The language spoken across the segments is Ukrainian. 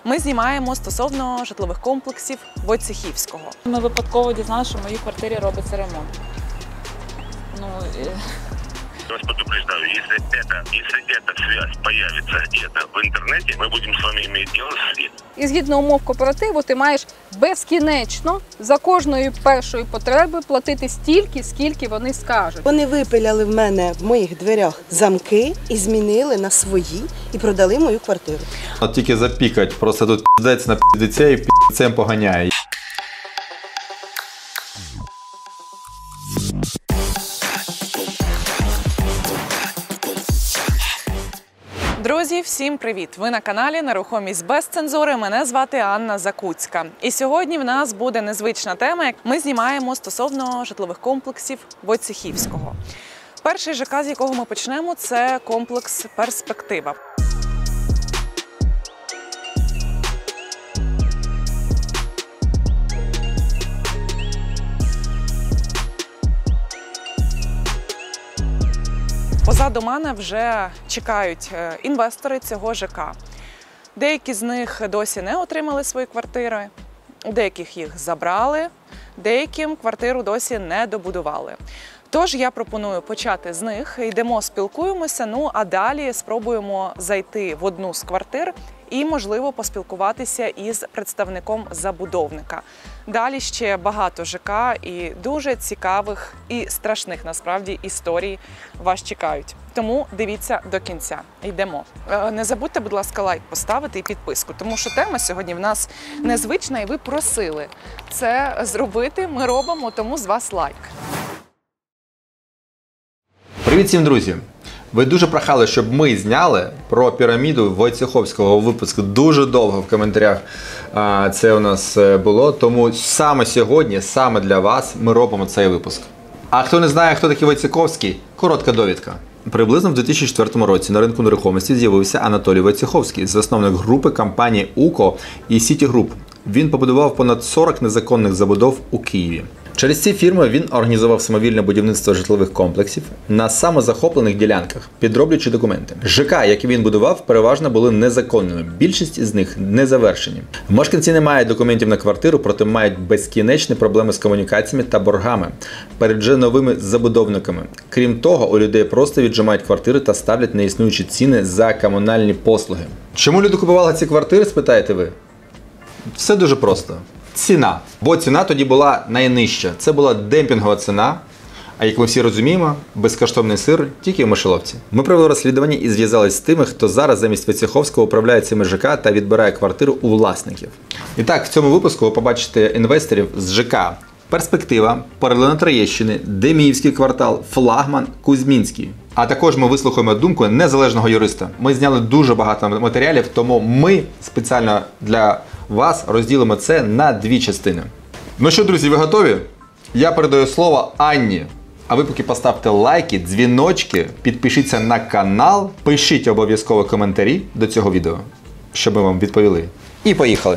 Ми знімаємо стосовно житлових комплексів Войцехівського. Ми випадково дізналися, що в моїй квартирі робиться ремонт. Я вас предупреждаю, если эта связь появится где-то в интернете, мы будем с вами иметь дело в суде. І згідно умов кооперативу ти маєш безкінечно за кожної першої потреби платити стільки, скільки вони скажуть. Вони випиляли в мене в моїх дверях замки і змінили на свої і продали мою квартиру. От тільки запікать, просто тут піздець на піздеця і піздецем поганяє. Друзі, всім привіт! Ви на каналі «Нерухомість без цензури». Мене звати Анна Закуцька. І сьогодні в нас буде незвична тема. Ми знімаємо стосовно житлових комплексів Войцехівського. Перший ЖК, з якого ми почнемо, це комплекс «Перспектива». Позаду мене вже чекають інвестори цього ЖК. Деякі з них досі не отримали свої квартири, у деяких їх забрали, деяким квартиру досі не добудували. Тож я пропоную почати з них, йдемо, спілкуємося, ну а далі спробуємо зайти в одну з квартир і, можливо, поспілкуватися із представником забудовника. Далі ще багато ЖК і дуже цікавих і страшних, насправді, історій вас чекають. Тому дивіться до кінця. Йдемо. Не забудьте, будь ласка, лайк поставити і підписку, тому що тема сьогодні в нас незвична і ви просили це зробити. Ми робимо, тому з вас лайк. Привіт всім, друзі! Ви дуже прохали, щоб ми зняли про піраміду Войцехівського випуску. Дуже довго в коментарях це у нас було, тому саме сьогодні, саме для вас ми робимо цей випуск. А хто не знає, хто такий Войцехівський, коротка довідка. Приблизно в 2004 році на ринку нерухомості з'явився Анатолій Войцехівський, засновник групи компаній УКО і Сіті Груп. Він побудував понад 40 незаконних забудов у Києві. Через ці фірми він організував самовільне будівництво житлових комплексів на самозахоплених ділянках, підроблюючи документи. ЖК, які він будував, переважно були незаконними. Більшість із них не завершені. Мешканці не мають документів на квартиру, проте мають безкінечні проблеми з комунікаціями та боргами перед вже новими забудовниками. Крім того, у людей просто віджимають квартири та ставлять неіснуючі ціни за комунальні послуги. Чому люди купували ці квартири, спитаєте ви? Все дуже просто. Ціна. Бо ціна тоді була найнижча. Це була демпінгова ціна, а як ми всі розуміємо, безкоштовний сир тільки в мишоловці. Ми провели розслідування і зв'язалися з тими, хто зараз замість Войцехівського управляє цими ЖК та відбирає квартиру у власників. І так, в цьому випуску ви побачите інвесторів з ЖК «Перспектива», «Перлина Троєщини», Деміївський квартал, «Флагман», «Кузьмінський». А також ми вислухаємо думку незалежного юриста. Ми зняли дуже багато матеріалів, тому ми спеціально для вас розділимо це на дві частини. Ну що, друзі, ви готові? Я передаю слово Анні. А ви поки поставте лайки, дзвіночки, підпишіться на канал, пишіть обов'язково коментарі до цього відео, щоб ми вам відповіли. І поїхали!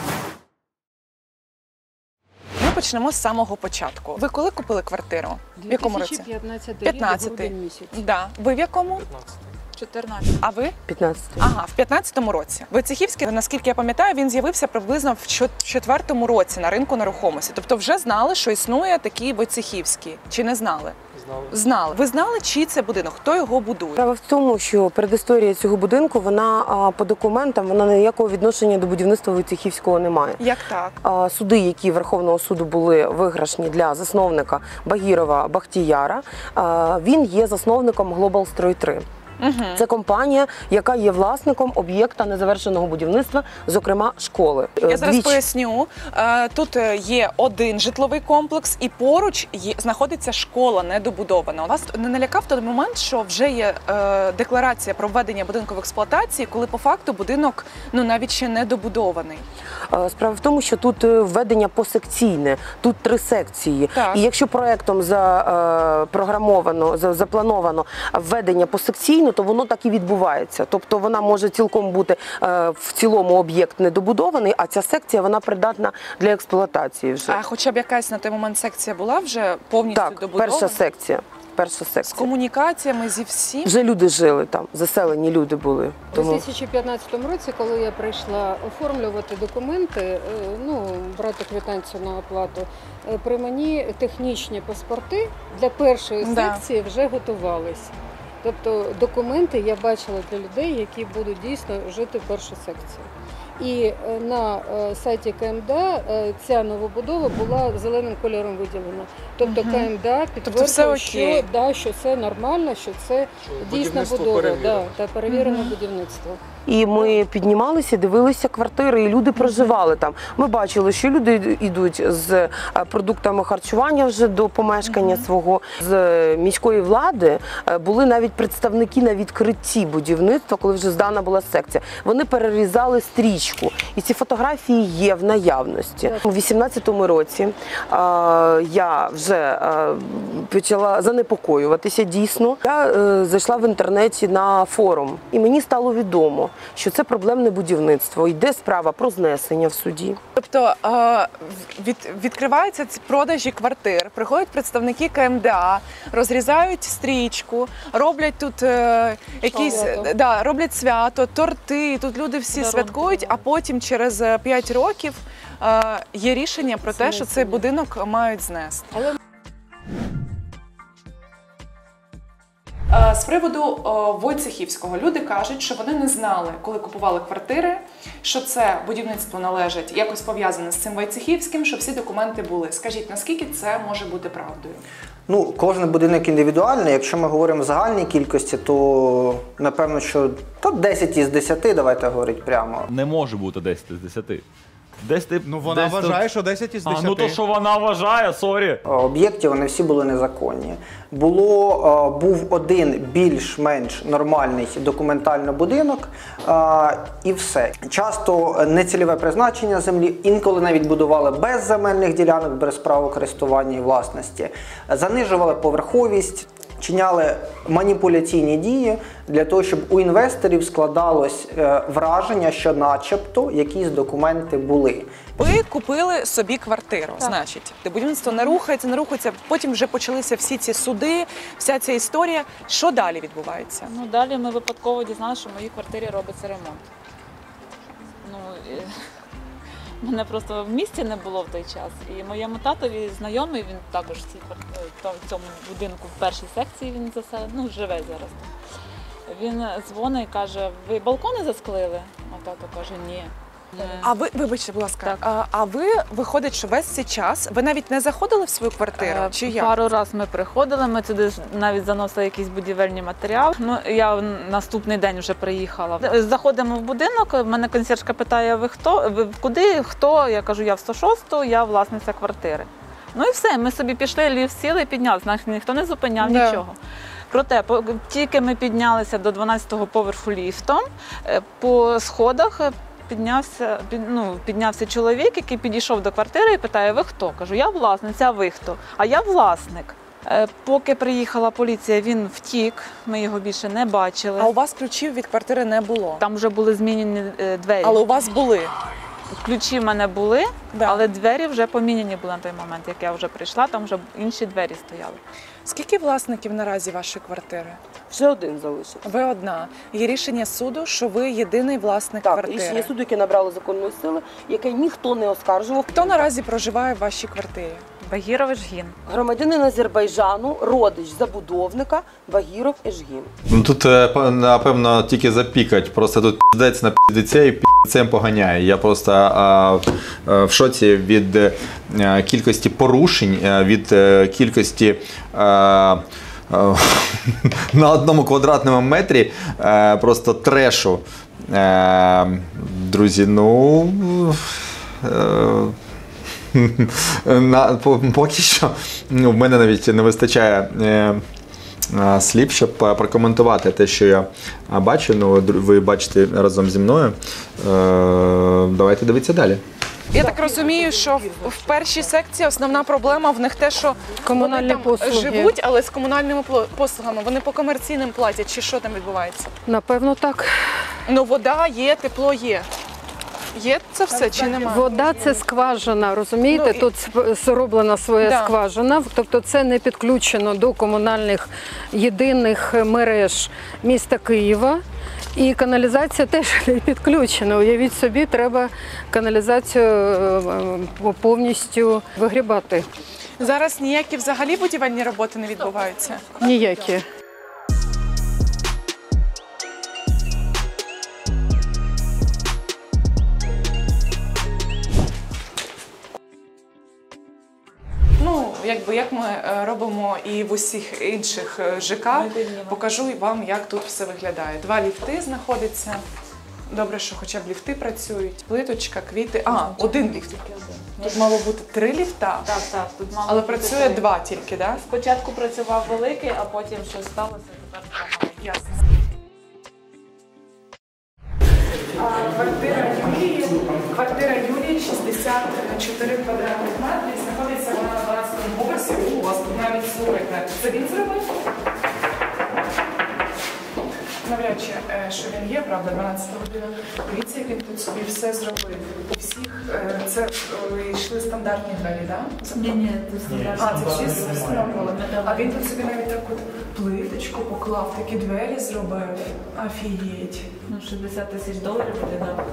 Ми почнемо з самого початку. Ви коли купили квартиру? В якому році? 2015 рік, грудень місяць. Да. Ви в якому? 14. А ви? 15. Ага, в 15-му році. Войцехівський, наскільки я пам'ятаю, він з'явився приблизно в 4-му році на ринку нерухомості. Тобто вже знали, що існує такий Войцехівський. Чи не знали? Знали. Ви знали, чий це будинок? Хто його будує? Справа в тому, що передісторія цього будинку, вона по документам, вона ніякого відношення до будівництва Войцехівського не має. Як так? Суди, які Верховного суду були виграшні для засновника Багірова Бахтіяра, він є засновником Global Stroy 3. Це компанія, яка є власником об'єкта незавершеного будівництва, зокрема школи. Я зараз поясню. Тут є один житловий комплекс і поруч знаходиться школа недобудована. Вас не налякав той момент, що вже є декларація про введення будинку в експлуатації, коли по факту будинок навіть ще не добудований? Справа в тому, що тут введення посекційне, тут 3 секції. Так. І якщо проектом заплановано введення посекційне, то воно так і відбувається. Тобто вона може цілком бути в цілому об'єкт недобудований, а ця секція вона придатна для експлуатації вже. А хоча б якась на той момент секція була вже повністю добудована? Так, перша секція. перша З секція. комунікаціями зі всім. Вже люди жили там, заселені люди були. У 2015 році, коли я прийшла оформлювати документи, брати квитанцію на оплату, при мені технічні паспорти для першої Да. секції вже готувались. Тобто документи я бачила для людей, які будуть дійсно жити в першій секції. І на сайті КМДА ця новобудова була зеленим кольором виділена. Тобто КМДА все підтверджує, окей. що це нормально, що це дійсна будова, та перевірене будівництво. І ми піднімалися, дивилися квартири, і люди проживали там. Ми бачили, що люди йдуть з продуктами харчування вже до помешкання свого. З міської влади були навіть представники на відкритті будівництва, коли вже здана була секція. Вони перерізали стрічку. І ці фотографії є в наявності. У 2018 році я вже почала занепокоюватися дійсно. Я зайшла в інтернеті на форум, і мені стало відомо, що це проблемне будівництво. Йде справа про знесення в суді. Тобто відкриваються ці продажі квартир, приходять представники КМДА, розрізають стрічку, роблять тут якісь роблять свято, торти. Тут люди всі святкують, а потім через 5 років є рішення про те, що цей будинок мають знести. З приводу Войцехівського. Люди кажуть, що вони не знали, коли купували квартири, що це будівництво належить якось пов'язане з цим Войцехівським, що всі документи були. Скажіть, наскільки це може бути правдою? Кожен будинок індивідуальний. Якщо ми говоримо в загальній кількості, то напевно, що 10 із 10, давайте говорити прямо. Не може бути 10 із 10. Вона вважає, що 10 із 10. То, що вона вважає, сорі. Об'єкти, вони всі були незаконні. Був один більш-менш нормальний документально будинок і все. Часто нецільове призначення землі, інколи навіть будували без земельних ділянок, без права користування і власності, занижували поверховість, чиняли маніпуляційні дії для того, щоб у інвесторів складалось враження, що начебто якісь документи були. Ви купили собі квартиру, значить, де будівництво не рухається, потім вже почалися всі ці суди, вся ця історія. Що далі відбувається? Далі ми випадково дізналися, що в моїй квартирі робиться ремонт. Мене просто в місті не було в той час. І моєму татові знайомий, він також в цьому будинку в першій секції він живе зараз. Він дзвонить і каже, ви балкони засклили? А тато каже, ні. А ви, вибачте, будь ласка, а ви, виходить, що весь цей час, ви навіть не заходили в свою квартиру? Чи як? Пару разів ми приходили, ми туди навіть заносили якісь будівельні матеріали. Я наступний день вже приїхала. Заходимо в будинок, мене консьєржка питає, ви хто? Ви куди? Хто? Я кажу, я в 106-ту, я власниця квартири. І все, ми собі пішли, ліфт сіли і піднялися, нас ніхто не зупиняв, нічого. Проте, тільки ми піднялися до 12-го поверху ліфтом, по сходах піднявся чоловік, який підійшов до квартири і питає, ви хто? Кажу, я власниця, а ви хто? А я власник. Поки приїхала поліція, він втік, ми його більше не бачили. А у вас ключів від квартири не було? Там вже були змінені двері. Але у вас були? Ключі в мене були, але двері вже поміняні були на той момент, як я вже прийшла, там вже інші двері стояли. Скільки власників наразі вашої квартири? Вже один залишився. Ви одна. Є рішення суду, що ви єдиний власник квартири? Так, рішення суду, яке набрало законної сили, яке ніхто не оскаржував. Хто наразі проживає в вашій квартирі? Багіров Ежгін. Громадянин Азербайджану, родич забудовника Багіров Ежгін. Тут, напевно, тільки запікать. Просто тут піздець на піздеця і піздецем поганяє. Я просто в шоці від кількості порушень, від кількості на одному квадратному метрі просто трешу. Друзі, поки що в мене навіть не вистачає слів, щоб прокоментувати те, що я бачу. Ви бачите разом зі мною. Давайте дивитися далі. Я так розумію, що в першій секції основна проблема в них те, що Комунальні вони там послуги. живуть, але з комунальними послугами. Вони по комерційним платять, чи що там відбувається? Напевно, так. Вода є, тепло є. Є це все чи немає? Вода – це скважина, розумієте? Тут зроблена своя скважина, тобто це не підключено до комунальних єдиних мереж міста Києва. І каналізація теж не підключена. Уявіть собі, треба каналізацію повністю вигрібати. Зараз ніякі взагалі будівельні роботи не відбуваються? Ніякі. Ну, як ми робимо і в усіх інших ЖК, покажу вам, як тут все виглядає. 2 ліфти знаходяться. Добре, що хоча б ліфти працюють. Плиточка, квіти. 1 ліфт. Тут мало бути 3 ліфта. Так, тут мало. Але працює 2 тільки, так? Спочатку працював великий, а потім щось сталося, тепер немає. Ясно. Квартира Юлії 64 квадратних метрів. Знаходиться вона на 12-му поверсі. У вас тут навіть слухайте. Це він зробив? Навряд чи, що він є, правда, 12 година. Дивіться, як він тут собі все зробив. У всіх це йшли стандартні двері, так? Ні, це стандартні. Це всі встановлювали. А він тут собі навіть таку плиточку поклав, такі двері зробив. Офігеть. Ну, $60 тисяч буде, так.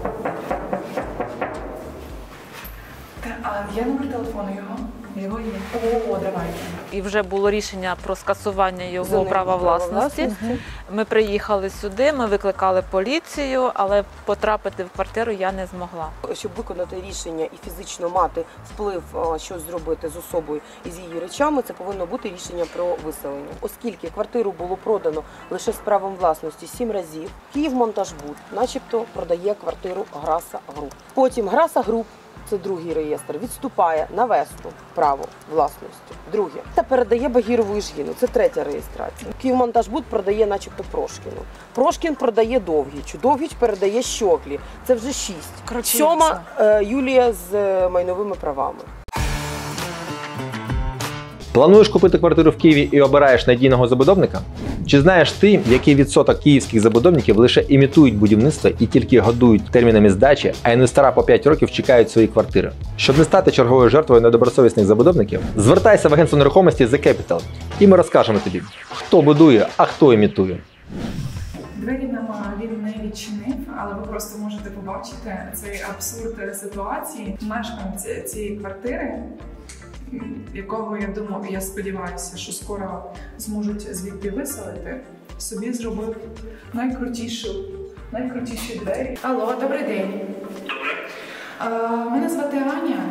А є номер телефону його? Його є. О, давайте. І вже було рішення про скасування його права власності. Ми приїхали сюди, ми викликали поліцію, але потрапити в квартиру я не змогла. Щоб виконати рішення і фізично мати вплив, щось зробити з особою і з її речами, це повинно бути рішення про виселення. Оскільки квартиру було продано лише з правом власності 7 разів, Київмонтажбуд начебто продає квартиру Граса Груп. Потім Граса Груп, це другий реєстр, відступає на Весту право власності. Друге. Та передає Багірову Іжгіну. Це третя реєстрація. Київмонтажбуд продає начебто Прошкіну. Прошкін продає Довгічу. Довгіч передає Щоглі. Це вже 6. 7 Юлія з майновими правами. Плануєш купити квартиру в Києві і обираєш надійного забудовника? Чи знаєш ти, який відсоток київських забудовників лише імітують будівництво і тільки годують термінами здачі, а інвестора по 5 років чекають свої квартири? Щоб не стати черговою жертвою недобросовісних забудовників, звертайся в агентство нерухомості The Capital, і ми розкажемо тобі, хто будує, а хто імітує. Двері нам він не відчинив, але ви просто можете побачити цей абсурд ситуації. Мешканець цієї квартири, якого, я сподіваюся, що скоро зможуть звідти виселити, собі зробив найкрутіші двері. Алло, добрий день. Мене звати Аня.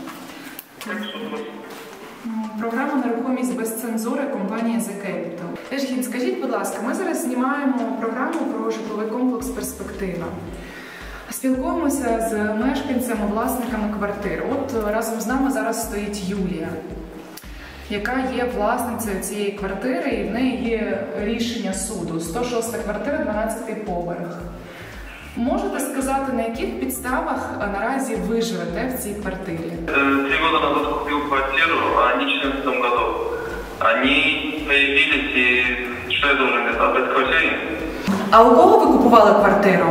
Програма «Нерухомість без цензури» компанії The Capital. Ежгін, скажіть, будь ласка, ми зараз знімаємо програму про житловий комплекс «Перспектива». Спілкуємося з мешканцями, власниками квартир. От разом з нами зараз стоїть Юлія, яка є власницею цієї квартири, і в неї є рішення суду. 106 квартира, 12-й поверх. Можете сказати, на яких підставах наразі ви живете в цій квартирі? 3 года назад купил квартиру, а они в 2014 году. Они появились, и что я должен отдать квартире? А у кого ви купували квартиру?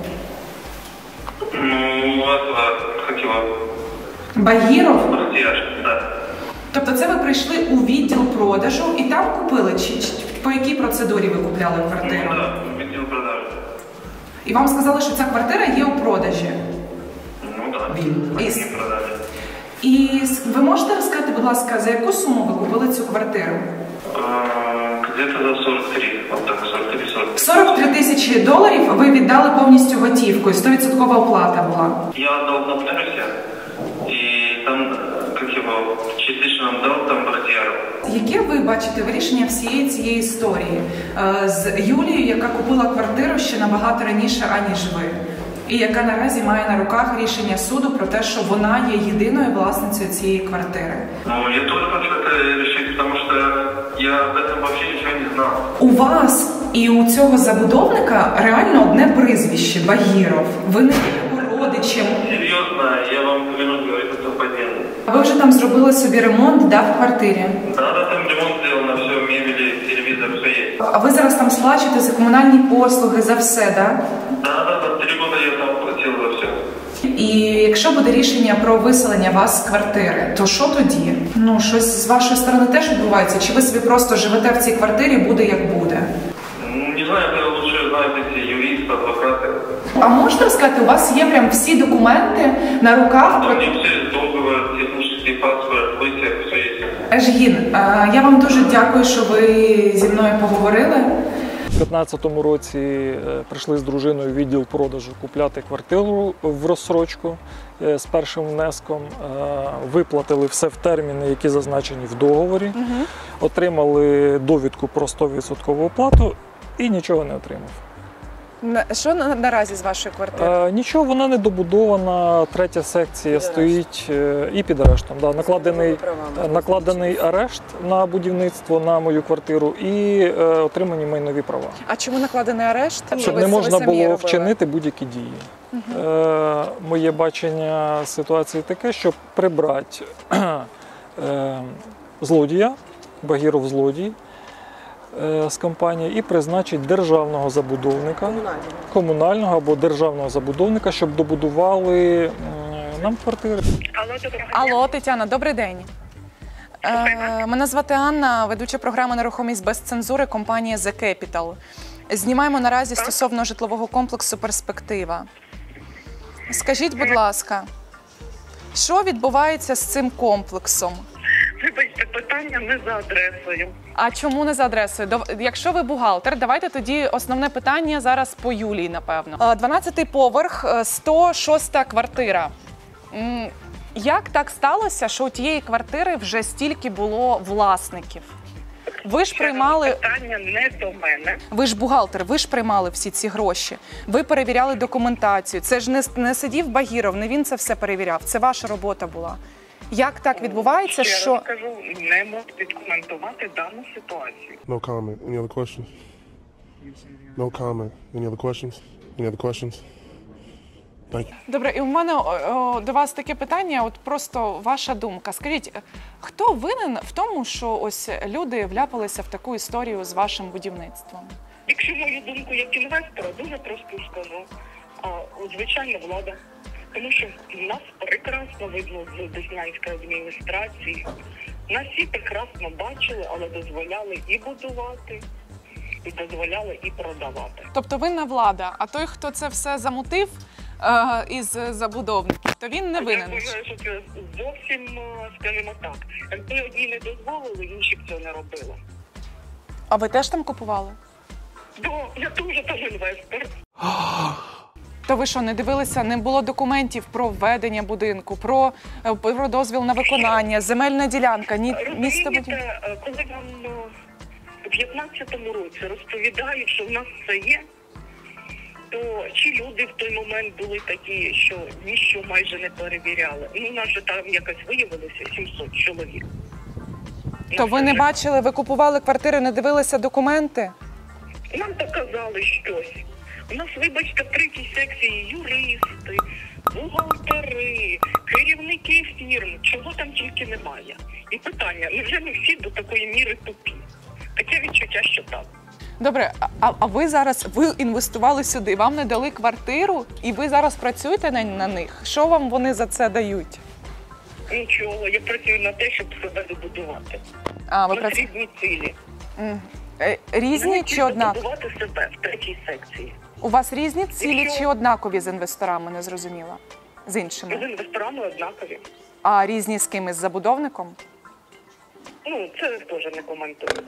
Ну, у этого, как его? Багіров? Бахтияр, да. Тобто це ви прийшли у відділ продажу і там купили? Чи по якій процедурі ви купляли квартиру? Ну, да, відділ продажу. І вам сказали, що ця квартира є у продажі? Ну, да, вони продали. І ви можете розказати, будь ласка, за яку суму ви купили цю квартиру? Где-то за 43, вот так, 43-40. 43 тисячі доларів ви віддали повністю готівкою, 100% оплата була. Я отдал на Плерусе, и там, как его, частично отдал там Бахтияру. Яке ви бачите вирішення всієї цієї історії з Юлією, яка купила квартиру ще набагато раніше, аніж ви? І яка наразі має на руках рішення суду про те, що вона є єдиною власницею цієї квартири? Ну, я тоже хочу это решить, потому что я об этом вообще ничего не знал. У вас і у цього забудовника реально одне прізвище – Багіров. Ви не є його родичем. Серьезно, я вам клянусь, говорить, это совпадение. Ви вже там зробили собі ремонт, да, в квартирі? Да, там ремонт сделано, все, мебели, телевизор, все есть. А ви зараз там сплачуєте за комунальні послуги, за все, да? Да, 3 года я там платил за все. І якщо буде рішення про виселення вас з квартири, то що тоді? Ну, щось з вашої сторони теж відбувається? Чи ви собі просто живете в цій квартирі, буде як буде? Не знаю, это лучше знаете все юристы, адвокаты. А можете розказати, у вас є прям всі документи на руках? Там не все, договор, технический паспорт, вытек, все есть. Ежгін, я вам дуже дякую, що ви зі мною поговорили. У 2015 році прийшли з дружиною в відділ продажу купляти квартиру в розсрочку з першим внеском. Виплатили все в терміни, які зазначені в договорі. Отримали довідку про 100% оплату і нічого не отримав. Що наразі з вашої квартири? Нічого, вона не добудована, третя секція стоїть і під арештом. Да, накладений арешт на будівництво, на мою квартиру і отримані майнові права. А чому накладений арешт? Щоб не можна було вчинити будь-які дії. Моє бачення ситуації таке, щоб прибрати злодія, Багіров злодій, з компанії і призначить державного забудовника, комунального або державного забудовника, щоб добудували нам квартири. Алло, Тетяна, добрий день. Мене звати Анна, ведуча програми «Нерухомість без цензури» компанії The Capital. Знімаємо наразі стосовно житлового комплексу «Перспектива». Скажіть, будь ласка, що відбувається з цим комплексом? Вибачте, питання не за адресою. А чому не за адресою? Якщо ви бухгалтер, давайте тоді основне питання зараз по Юлії, напевно. 12-й поверх, 106-та квартира. Як так сталося, що у тієї квартири вже стільки було власників? Ви ж приймали... Питання не до мене. Ви ж бухгалтер, ви ж приймали всі ці гроші. Ви перевіряли документацію. Це ж не сидів Багіров, не він це все перевіряв. Це ваша робота була. Як так відбувається, що... Я кажу, не можу підкоментувати дану ситуацію. No comment. Any other questions? No comment. Any other questions? Any other questions? Thank you. Добре, і у мене до вас таке питання, от просто ваша думка. Скажіть, хто винен в тому, що ось люди вляпалися в таку історію з вашим будівництвом? Якщо мою думку як інвестора, дуже просто скажу. Звичайно, влада. Тому що нас прекрасно видно з Деснянської адміністрації. Нас всі прекрасно бачили, але дозволяли і будувати, і дозволяли і продавати. Тобто винна влада, а той, хто це все замутив із забудовників, то він не винен? Я вважаю, що це зовсім, скажімо так, якби одні не дозволили, інші б цього не робили. А ви теж там купували? Так, я дуже там інвестор. То ви що, не дивилися, не було документів про введення будинку, про дозвіл на виконання, земельна ділянка, місто будівництва? Розумієте, коли вам у 15-му році розповідають, що в нас все є, то чи люди в той момент були такі, що ніщо майже не перевіряли? Ну, у нас же там якось виявилося 700 чоловік. То ви не бачили, ви купували квартири, не дивилися документи? Нам показали щось. У нас, вибачте, в третій секції юристи, бухгалтери, керівники фірм, чого там тільки немає. І питання, невже ми всі до такої міри тупі? Таке відчуття, що так. Добре, а ви зараз, ви інвестували сюди, вам не дали квартиру, і ви зараз працюєте на них? Що вам вони за це дають? Нічого, я працюю на те, щоб себе добудувати. Ви працюєте? Різні цілі. Різні чи однакові? Добудувати себе в третій секції. У вас різні цілі чи однакові з інвесторами, не зрозуміла? З іншими? З інвесторами однакові. А різні з кимось, з забудовником? Ну, це теж не коментую.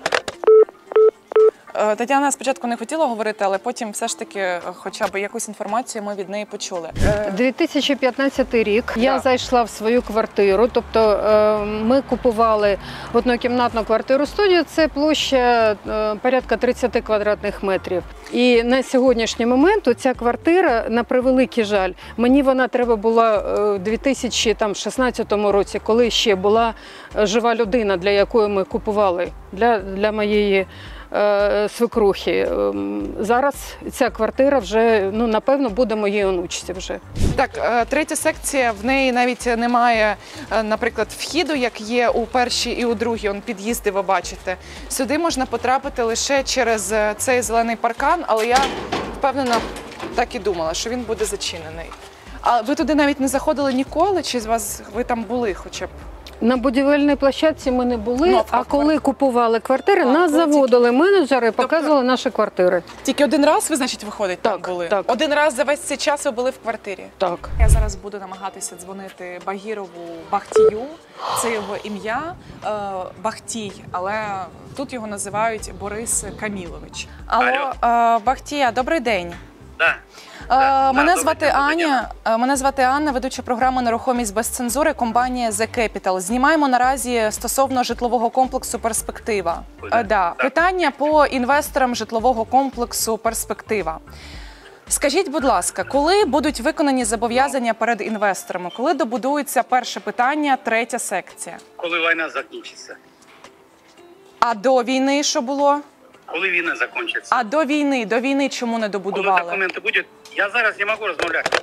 Тетяна спочатку не хотіла говорити, але потім все ж таки хоча б якусь інформацію ми від неї почули. 2015 рік я зайшла в свою квартиру, тобто ми купували однокімнатну квартиру-студію, це площа порядка 30 квадратних метрів. І на сьогоднішній момент ця квартира, на превеликий жаль, мені вона треба була в 2016 році, коли ще була жива людина, для якої ми купували, для моєї свекрухи. Зараз ця квартира вже, ну, напевно, буде моїй онучці вже. Так, третя секція, в неї навіть немає, наприклад, вхіду, як є у першій і у другій, он під'їзди, ви бачите. Сюди можна потрапити лише через цей зелений паркан, але я впевнена, так і думала, що він буде зачинений. А ви туди навіть не заходили ніколи? Чи ви там були хоча б? На будівельній площадці ми не були, Ну, а коли купували квартири, нас заводили менеджери, показували наші квартири. Тільки один раз ви, значить, виходить, там були? Так. Один раз за весь цей час ви були в квартирі? Так. Я зараз буду намагатися дзвонити Багірову Бахтію. Це його ім'я Бахтій, але тут його називають Борис Камілович. Алло, Бахтія, добрий день. Да. Мене звати Аня. Мене звати Анна, ведуча програми «Нерухомість без цензури», компанія The Capital. Знімаємо наразі стосовно житлового комплексу «Перспектива». Питання по інвесторам житлового комплексу «Перспектива». Скажіть, будь ласка, коли будуть виконані зобов'язання перед інвесторами? Коли добудується перше питання, третя секція? Коли війна закінчиться. А до війни що було? Коли війна закінчиться. А до війни чому не добудували? Коли документи будуть, я зараз не можу розмовляти.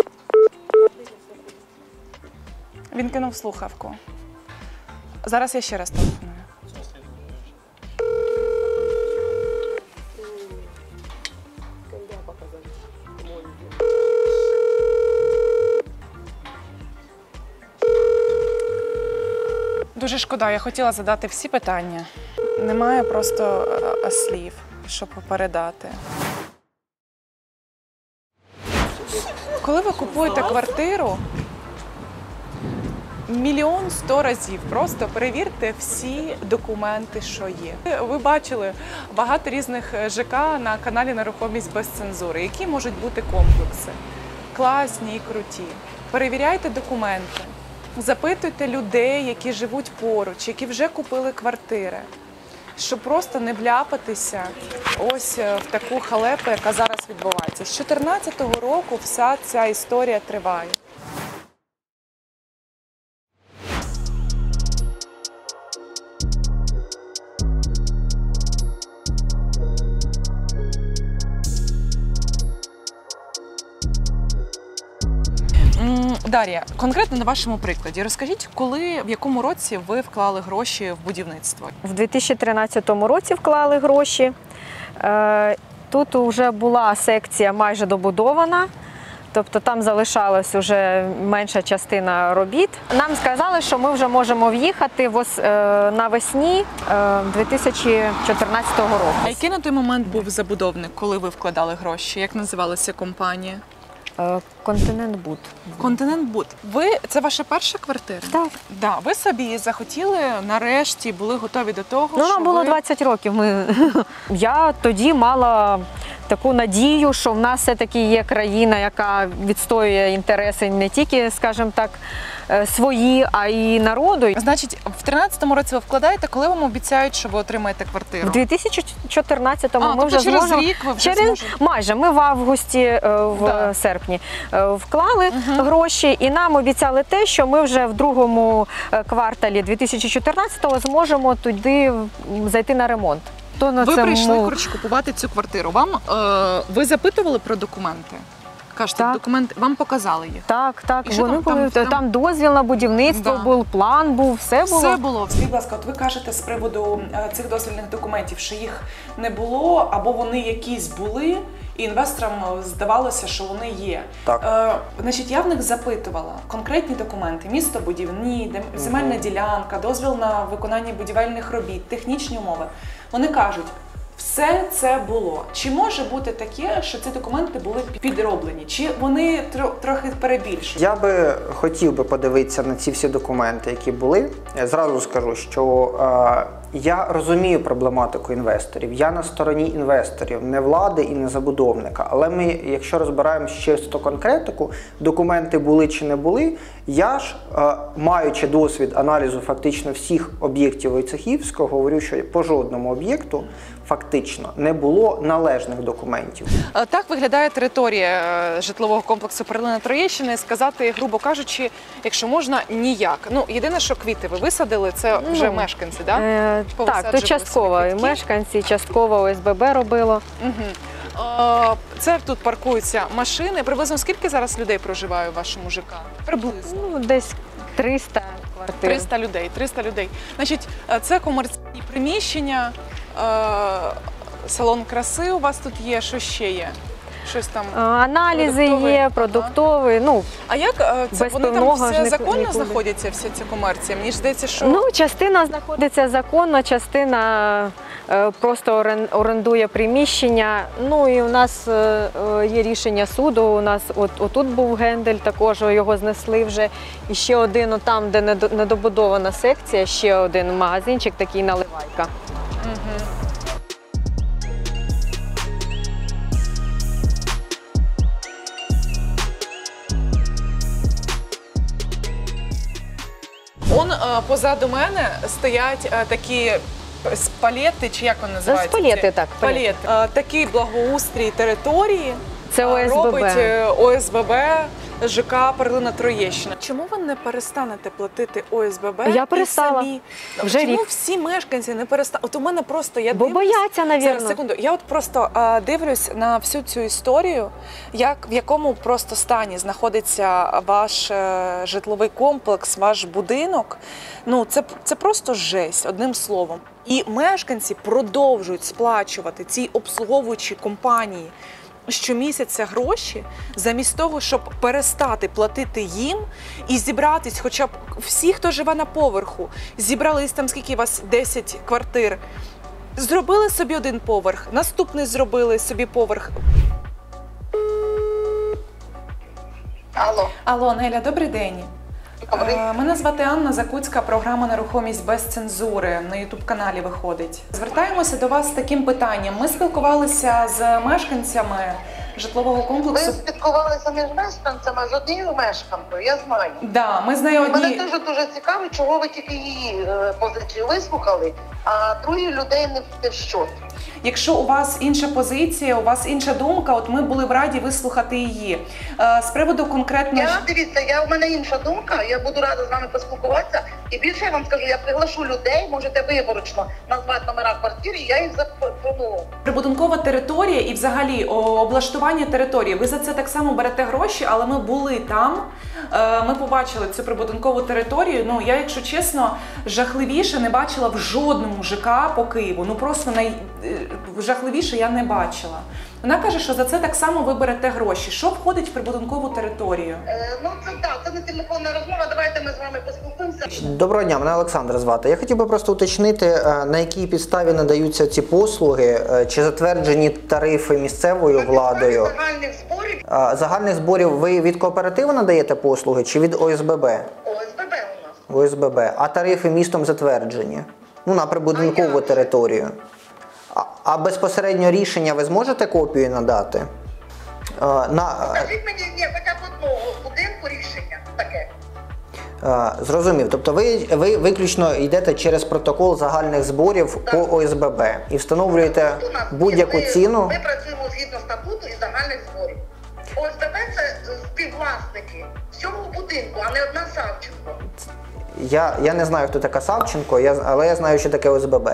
Він кинув слухавку. Зараз я ще раз телефоную. Дуже шкода, я хотіла задати всі питання. Немає просто слів, щоб передати. Коли ви купуєте квартиру, 1 100 000 разів просто перевірте всі документи, що є. Ви бачили багато різних ЖК на каналі «Нерухомість без цензури». Які можуть бути комплекси? Класні і круті. Перевіряйте документи. Запитуйте людей, які живуть поруч, які вже купили квартири, щоб просто не вляпатися ось в таку халепу, яка зараз відбувається. З 2014 року вся ця історія триває. Дар'я, конкретно на вашому прикладі, розкажіть, коли, в якому році ви вклали гроші в будівництво? В 2013 році вклали гроші. Тут вже була секція майже добудована, тобто там залишалась вже менша частина робіт. Нам сказали, що ми вже можемо в'їхати навесні 2014 року. А який на той момент був забудовник, коли ви вкладали гроші? Як називалася компанія? Континент-Буд. Континент-Буд. Це ваша перша квартира? Так. Да, ви собі захотіли, нарешті, були готові до того, що нам було 20 років. Я тоді мала таку надію, що в нас все-таки є країна, яка відстоює інтереси не тільки, скажімо так, свої, а й народу. Значить, в 2013 році ви вкладаєте, коли вам обіцяють, що ви отримаєте квартиру? В 2014-му ми вже через зможемо. Рік ви вже зможете? Майже. Ми в августі, в серпні вклали гроші, і нам обіцяли те, що ми вже в другому кварталі 2014-го зможемо туди зайти на ремонт. Ви прийшли купувати цю квартиру. Ви запитували про документи? Кажете, документи, вам показали їх? Так. Там дозвіл на будівництво був, план був, все було. Все було. Скажіть, будь ласка, от ви кажете з приводу цих дозвільних документів, що їх не було, або вони якісь були, і інвесторам здавалося, що вони є. Значить, я в них запитувала конкретні документи, містобудівні, земельна ділянка, дозвіл на виконання будівельних робіт, технічні умови. Вони кажуть, все це було. Чи може бути таке, що ці документи були підроблені? Чи вони трохи перебільшують? Я би хотів би подивитися на ці всі документи, які були. Я зразу скажу, що я розумію проблематику інвесторів. Я на стороні інвесторів, не влади і не забудовника. Але ми, якщо розбираємо чисто конкретику, документи були чи не були, я ж, маючи досвід аналізу фактично всіх об'єктів Войцехівського, говорю, що по жодному об'єкту фактично не було належних документів. Так виглядає територія житлового комплексу «Перлина Троєщини». Сказати, грубо кажучи, якщо можна, ніяк. Ну, єдине, що квіти ви висадили, це вже мешканці, так? Так, то частково і мешканці, частково ОСББ робило. Це тут паркуються машини. Приблизно скільки зараз людей проживає у вашому ЖК? Приблизно. Десь 300 квартир. 300 людей. Значить, це комерційні приміщення, салон краси у вас тут є, що ще є? Щось там Аналізи є, продуктові. Ну, а як без вони там пивного все ж законно нікуди. знаходяться, вся ця комерція? Мені ж здається, що... Ну, частина знаходиться законно, частина просто орендує приміщення. Ну і у нас є рішення суду. У нас отут був Гендель, також його знесли вже. І ще один там, де недобудована секція, ще один магазинчик, такий наливайка. Он позаду мене стоять такі палети, чи як вони називаються? Палети, так. Палети. Такий благоустрій території Це ОСББ. робить ОСББ ЖК «Перлина Троєщина». Чому ви не перестанете платити ОСББ? Я перестала. Вже чому всі мешканці не перестали? От у мене просто, я дивлюсь... Бо бояться, навірно. Зараз, секунду. Я от просто дивлюсь на всю цю історію, в якому просто стані знаходиться ваш житловий комплекс, ваш будинок. Ну, це просто жесть, одним словом. І мешканці продовжують сплачувати цій обслуговуючій компанії щомісяця гроші, замість того, щоб перестати платити їм і зібратись, хоча б всі, хто живе на поверху, зібрались там, скільки у вас, 10 квартир, зробили собі один поверх, наступний зробили собі поверх. Алло. Алло, Неля, добрий день. Мене звати Анна Закуцька, програма «Нерухомість без цензури» на ютуб-каналі виходить. Звертаємося до вас з таким питанням. Ми спілкувалися з мешканцями житлового комплексу. Ви спілкувалися між мешканцями з однією мешканкою, я знаю. Да, ми з нею одні... Мене дуже цікаво, чого ви тільки її позицію вислухали, а других людей не в що. Якщо у вас інша позиція, у вас інша думка, от ми були б раді вислухати її. З приводу конкретно... Дивіться, у мене інша думка, я буду рада з вами поспілкуватися. І більше я вам скажу, я приглашу людей, можете виборочно назвати номера квартир, і я їх запропоную. Прибудинкова територія і взагалі облаштування території. Ви за це так само берете гроші, але ми були там, ми побачили цю прибудинкову територію. Ну, я, якщо чесно, жахливіше не бачила в жодному ЖК по Києву. Ну, просто жахливіше я не бачила. Вона каже, що за це так само ви берете гроші. Що входить в прибудинкову територію? Ну, це не телефонна розмова, давайте ми з вами поспілкуємося. Доброго дня, мене Олександр звати. Я хотів би просто уточнити, на якій підставі надаються ці послуги, чи затверджені тарифи місцевою владою? Загальних зборів. Загальних зборів ви від кооперативу надаєте послуги, чи від ОСББ? ОСББ у нас. ОСББ. А тарифи містом затверджені? Ну, на прибудинкову територію. А безпосередньо рішення ви зможете копію надати? Скажіть мені, хоча б одного будинку рішення таке. Зрозумів. Тобто ви виключно йдете через протокол загальних зборів по ОСББ і встановлюєте будь-яку ціну? Ми працюємо згідно статуту і загальних зборів. ОСББ – це співвласники всього будинку, а не одна Савченко. Я не знаю, хто така Савченко, але я знаю, що таке ОСББ.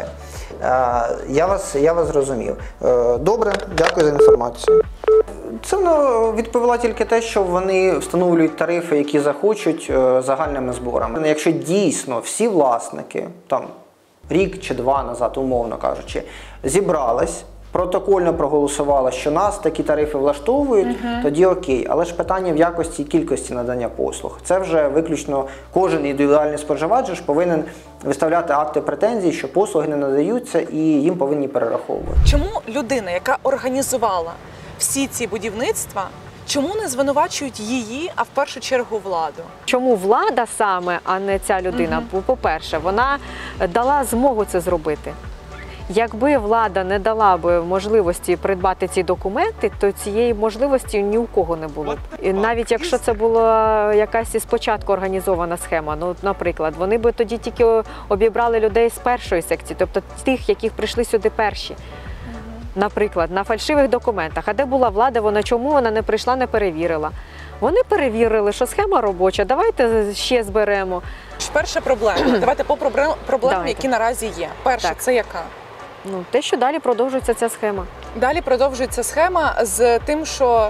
Я вас зрозумів. Добре, дякую за інформацію. Це відповіла тільки те, що вони встановлюють тарифи, які захочуть, загальними зборами. Якщо дійсно всі власники, там рік чи два назад, умовно кажучи, зібрались, протокольно проголосували, що нас такі тарифи влаштовують, тоді окей. Але ж питання в якості і кількості надання послуг. Це вже виключно кожен індивідуальний споживач ж повинен виставляти акти претензій, що послуги не надаються і їм повинні перераховувати. Чому людина, яка організувала всі ці будівництва, чому не звинувачують її, а в першу чергу владу? Чому влада саме, а не ця людина? По-перше, вона дала змогу це зробити. Якби влада не дала б можливості придбати ці документи, то цієї можливості ні у кого не було. І навіть якщо це була якась спочатку організована схема, ну, наприклад, вони би тоді тільки обібрали людей з першої секції, тобто тих, яких прийшли сюди перші. Наприклад, на фальшивих документах. А де була влада, чому вона не прийшла, не перевірила? Вони перевірили, що схема робоча, давайте ще зберемо. Перша проблема. Давайте по проблемам, які наразі є. Перша – це яка? Ну, те, що далі продовжується ця схема. Далі продовжується схема з тим, що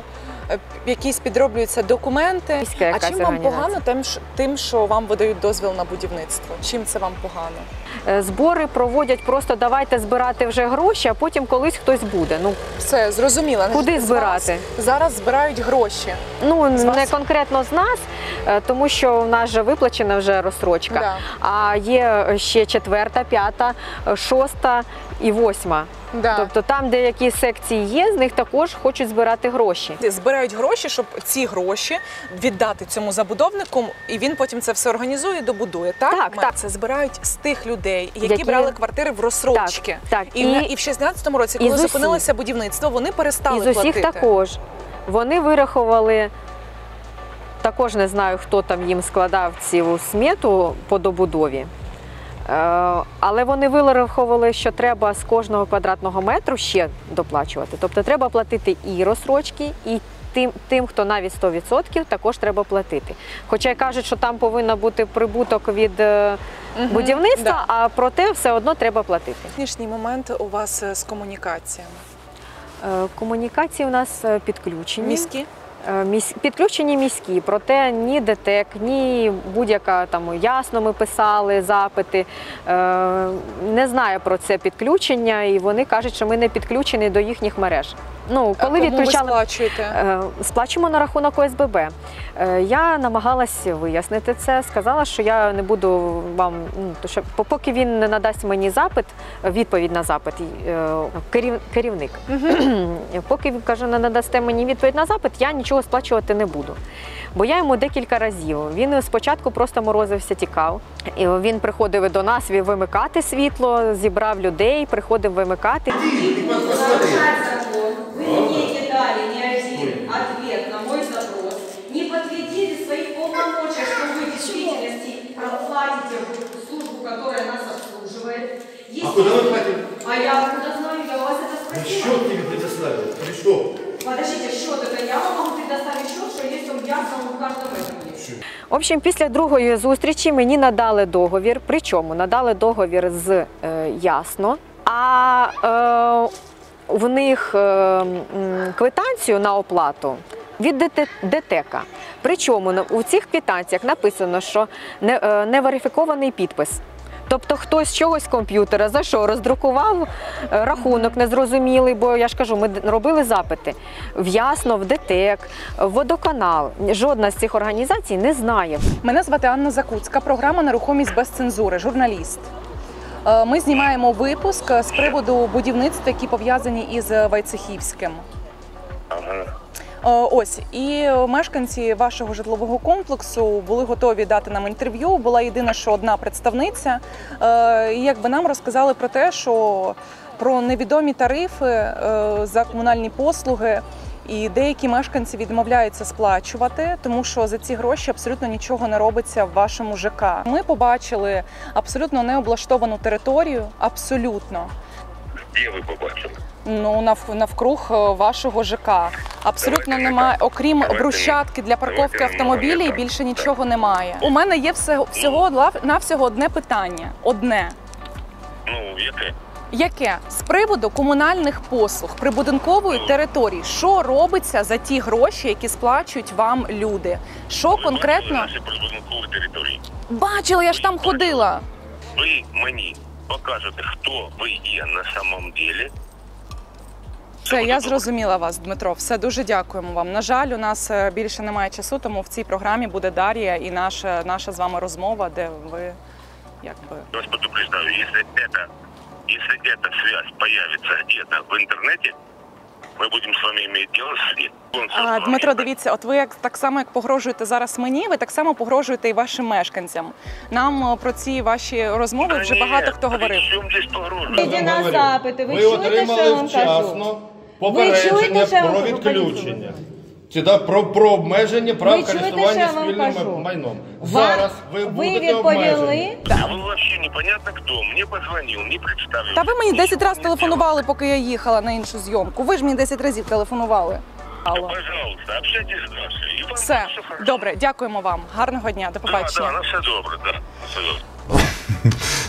якісь підроблюються документи. А чим вам погано тим, що вам видають дозвіл на будівництво? Чим це вам погано? Збори проводять просто давайте збирати вже гроші, а потім колись хтось буде. Ну, все, зрозуміло. Куди збирати? Зараз збирають гроші. Ну, не конкретно з нас, тому що в нас вже виплачена вже розстрочка. Да. А є ще 4-та, 5-та, 6-та і 8-та. Да. Тобто там деякі секції є, з них також хочуть збирати гроші. Збирають гроші, щоб ці гроші віддати цьому забудовнику, і він потім це все організує і добудує. Так? Так. Це збирають з тих людей, які брали квартири в розстрочки. Так. І в 16-му році, коли зупинилося будівництво, вони перестали платити. І з усіх також. Вони вирахували, також не знаю, хто там їм складав цю смету по добудові, але вони вираховували, що треба з кожного квадратного метру ще доплачувати. Тобто треба платити і розстрочки, і тим, хто навіть 100%, також треба платити. Хоча й кажуть, що там повинен бути прибуток від будівництва, а проте все одно треба платити. Нинішній момент у вас з комунікаціями? Комунікації у нас підключені. Міські? Підключені міські, проте ні ДТЕК, ні будь-яка там Ясно ми писали запити, не знає про це підключення, і вони кажуть, що ми не підключені до їхніх мереж. Ну, коли кому ви сплачуєте? Сплачуємо на рахунок ОСББ. Я намагалась вияснити це, сказала, що я не буду вам, поки він не надасть мені запит, відповідь на запит, керівник. Поки він каже, не надасте мені відповідь на запит, я нічого сплачувати не буду. Бо я йому декілька разів. Він спочатку просто морозився, тікав. І він приходив до нас вимикати світло, зібрав людей, приходив вимикати. Вы не дали ни один ответ на мой запрос, не подтвердили своих полномочий, что вы в действительности платите в службу, которая нас обслуживает. А куда вы платите? А я откуда знаю, я вас это спросила. Счет тебе предоставил. При что? Подождите, счет это я вам могу предоставить счет, что есть он ясно у каждого этого есть. В общем, після другої зустрічі мені надали договір, причому надали договір з Ясно, а в них квитанцію на оплату від ДТЕКа. Причому у цих квитанціях написано, що не верифікований підпис. Тобто хтось з чогось з комп'ютера зайшов, роздрукував рахунок незрозумілий, бо я ж кажу, ми робили запити в Ясно, в ДТЕК, в Водоканал. Жодна з цих організацій не знає. Мене звати Анна Закуцька, програма «Нерухомість без цензури», журналіст. Ми знімаємо випуск з приводу будівництва, які пов'язані із Войцехівським. Ось, і мешканці вашого житлового комплексу були готові дати нам інтерв'ю. Була єдина, що одна представниця. І якби нам розказали про те, що про невідомі тарифи за комунальні послуги, і деякі мешканці відмовляються сплачувати, тому що за ці гроші абсолютно нічого не робиться в вашому ЖК. Ми побачили абсолютно необлаштовану територію, абсолютно. Де ви побачили? Ну, навкруг вашого ЖК. Абсолютно немає, окрім брусчатки для парковки автомобілів, більше нічого немає. У мене є всього-навсього одне питання. Одне. Ну, яке? Яке? З приводу комунальних послуг прибудинкової території. Що робиться за ті гроші, які сплачують вам люди? Що конкретно? Наші прибудинкові території. Бачила, я ж там ходила. Ви мені покажете, хто ви є на самом деле. Все, я зрозуміла вас, Дмитро. Все, дуже дякуємо вам. На жаль, у нас більше немає часу, тому в цій програмі буде Дар'я і наша з вами розмова, де ви якби... Я вас предупреждаю, если эта связь появится где-то в интернете, ми будемо з вами мати діло в суді. Дмитро, дивіться, от ви так само, як погрожуєте зараз мені, ви так само погрожуєте і вашим мешканцям. Нам про ці ваші розмови вже багато хто говорив. Йди на запити, ви чуєте, що я вам кажу? Попередження про відключення. Чи про обмеження прав користування спільним майном. Зараз ви будете обмежені. Ви взагалі непонятно хто. Мені позвонив, не представив. Та ви мені 10 разів телефонували, поки я їхала на іншу зйомку. Ви ж мені 10 разів телефонували. Пожалуйста, общайтесь далі. Все, добре, дякуємо вам. Гарного дня, до побачення. Так, все добре, так.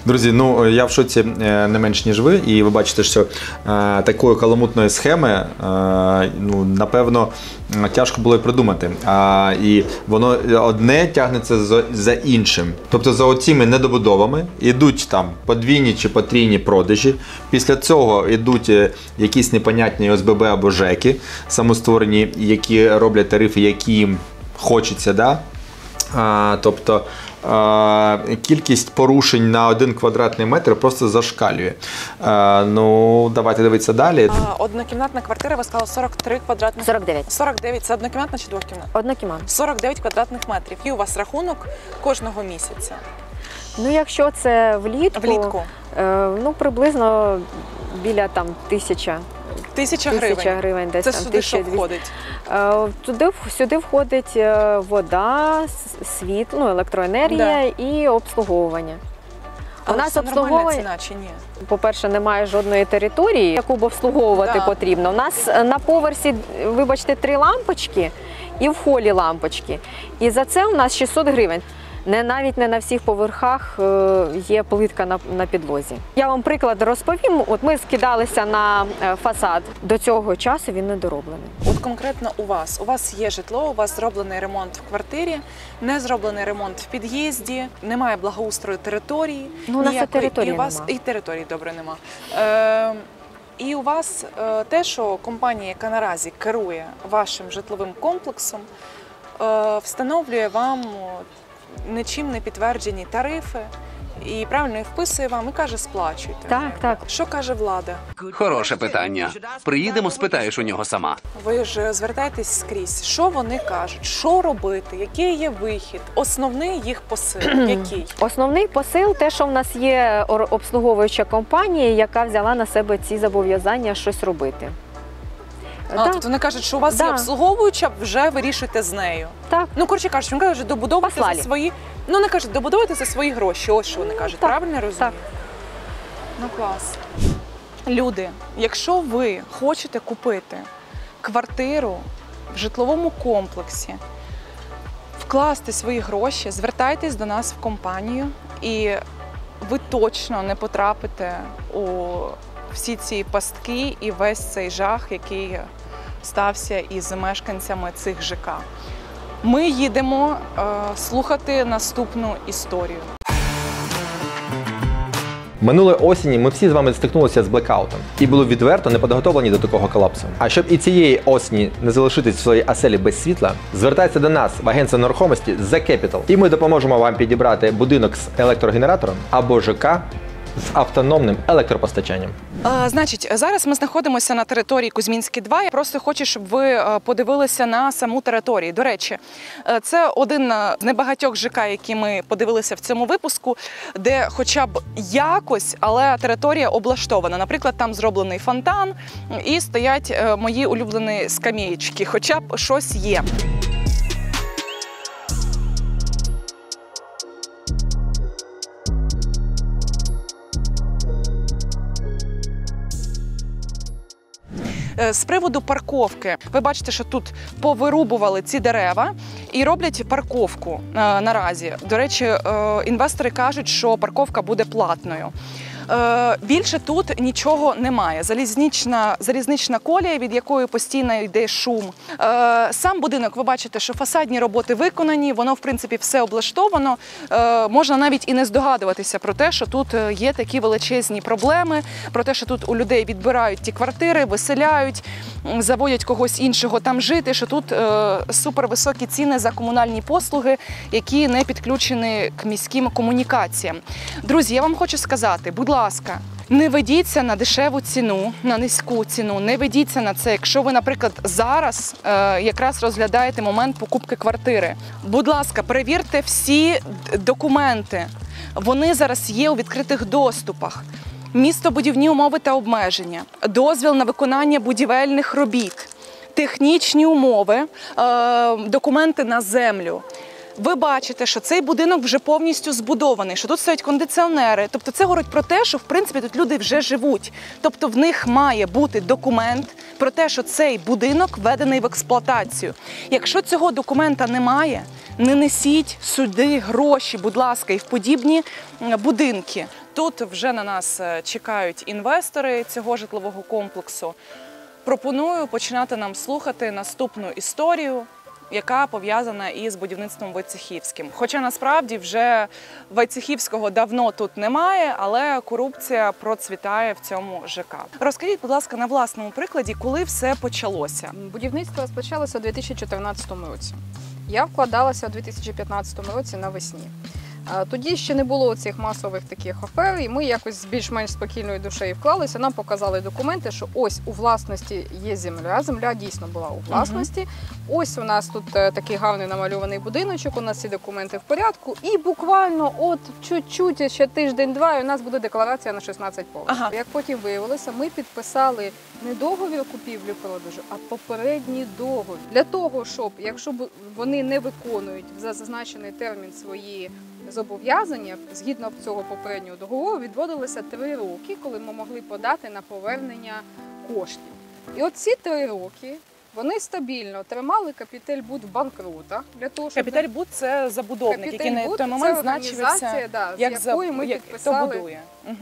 Друзі, ну я в шоці не менш ніж ви, і ви бачите, що такої каламутної схеми, ну напевно, тяжко було і придумати. І воно одне тягнеться за іншим. Тобто за оціми недобудовами йдуть там подвійні чи потрійні продажі. Після цього йдуть якісь непонятні ОСББ або ЖЕКи самостворені, які роблять тарифи, які їм хочеться, да? Тобто кількість порушень на 1 квадратний метр просто зашкалює. Ну, давайте дивитися далі. Однокімнатна квартира, ви сказали, 43 квадратних... 49. 49. Це однокімнатна чи двокімнатна? Однокімнатна. 49 квадратних метрів. І у вас рахунок кожного місяця? Ну, якщо це влітку, ну, приблизно біля там 1000. 1000 гривень? 1000 гривень десь це там. Сюди що входить? Сюди входить вода, світло, ну, електроенергія і обслуговування. А у нас нормальна ціна чи ні? По-перше, немає жодної території, яку б обслуговувати потрібно. У нас на поверсі, вибачте, 3 лампочки і в холі лампочки. І за це у нас 600 гривень. Навіть не на всіх поверхах є плитка на підлозі. Я вам приклад розповім. От ми скидалися на фасад. До цього часу він не дороблений. От конкретно у вас є житло, у вас зроблений ремонт в квартирі, не зроблений ремонт в під'їзді, немає благоустрою території. Ну, у нас і території нема. І території, добре, нема. І у вас те, що компанія, яка наразі керує вашим житловим комплексом, встановлює вам нічим не підтверджені тарифи і правильно їх вписує вам і каже, сплачуйте. Так. Що каже влада? Хороше питання. Приїдемо, спитаєш у нього сама. Ви ж звертаєтесь скрізь. Що вони кажуть? Що робити? Який є вихід? Основний їх посил? Який? Основний посил – те, що в нас є обслуговуюча компанія, яка взяла на себе ці зобов'язання щось робити. Тобто вони кажуть, що у вас є обслуговуюча, вже вирішуйте з нею. Так. Ну, коротше кажуть, вони кажуть, добудовуйте за свої... Ну, не кажуть, добудовуйте за свої гроші. Ось що вони кажуть. Правильно я розумію? Так. Ну, клас. Люди, якщо ви хочете купити квартиру в житловому комплексі, вкласти свої гроші, звертайтесь до нас в компанію, і ви точно не потрапите у всі ці пастки і весь цей жах, який стався із мешканцями цих ЖК. Ми їдемо слухати наступну історію. Минулої осені ми всі з вами стикнулися з блекаутом і були відверто не підготовлені до такого колапсу. А щоб і цієї осені не залишитись в своїй оселі без світла, звертайтеся до нас в агентство нерухомості The Capital, і ми допоможемо вам підібрати будинок з електрогенератором або ЖК з автономним електропостачанням. Значить, зараз ми знаходимося на території Кузьмінський 2. Я просто хочу, щоб ви подивилися на саму територію. До речі, це один з небагатьох ЖК, які ми подивилися в цьому випуску, де хоча б якось, але територія облаштована. Наприклад, там зроблений фонтан і стоять мої улюблені скам'ячки, хоча б щось є. З приводу парковки. Ви бачите, що тут повирубували ці дерева і роблять парковку наразі. До речі, інвестори кажуть, що парковка буде платною. Більше тут нічого немає. Залізнична колія, від якої постійно йде шум. Сам будинок, ви бачите, що фасадні роботи виконані, воно, в принципі, все облаштовано. Можна навіть і не здогадуватися про те, що тут є такі величезні проблеми, про те, що тут у людей відбирають ті квартири, виселяють, заводять когось іншого там жити, що тут супервисокі ціни за комунальні послуги, які не підключені к міським комунікаціям. Друзі, я вам хочу сказати, будь ласка, не ведіться на дешеву ціну, на низьку ціну, не ведіться на це, якщо ви, наприклад, зараз якраз розглядаєте момент покупки квартири. Будь ласка, перевірте всі документи, вони зараз є у відкритих доступах. Містобудівні умови та обмеження, дозвіл на виконання будівельних робіт, технічні умови, документи на землю. Ви бачите, що цей будинок вже повністю збудований, що тут стоять кондиціонери. Тобто це говорить про те, що в принципі тут люди вже живуть. Тобто в них має бути документ про те, що цей будинок введений в експлуатацію. Якщо цього документа немає, не несіть сюди гроші, будь ласка, і в подібні будинки. Тут вже на нас чекають інвестори цього житлового комплексу. Пропоную починати нам слухати наступну історію, яка пов'язана із будівництвом Войцехівським. Хоча насправді вже Войцехівського давно тут немає, але корупція процвітає в цьому ЖК. Розкажіть, будь ласка, на власному прикладі, коли все почалося? Будівництво розпочалося у 2014 році. Я вкладалася у 2015 році навесні. Тоді ще не було цих масових таких афер, і ми якось з більш-менш спокійною душею вклалися. Нам показали документи, що ось у власності є земля. Земля дійсно була у власності. Ось у нас тут такий гарний намальований будиночок, у нас всі документи в порядку. І буквально от чуть-чуть, ще тиждень-два, і у нас буде декларація на 16 поверхів. Як потім виявилося, ми підписали не договір купівлі-продажу, а попередній договір. Для того, щоб, якщо вони не виконують за зазначений термін свої зобов'язання, згідно цього попереднього договору, відводилося 3 роки, коли ми могли подати на повернення коштів. І от ці 3 роки вони стабільно тримали Капітельбуд в банкрутах. Капітельбуд – це забудовник, який на той момент значився, з якою ми підписали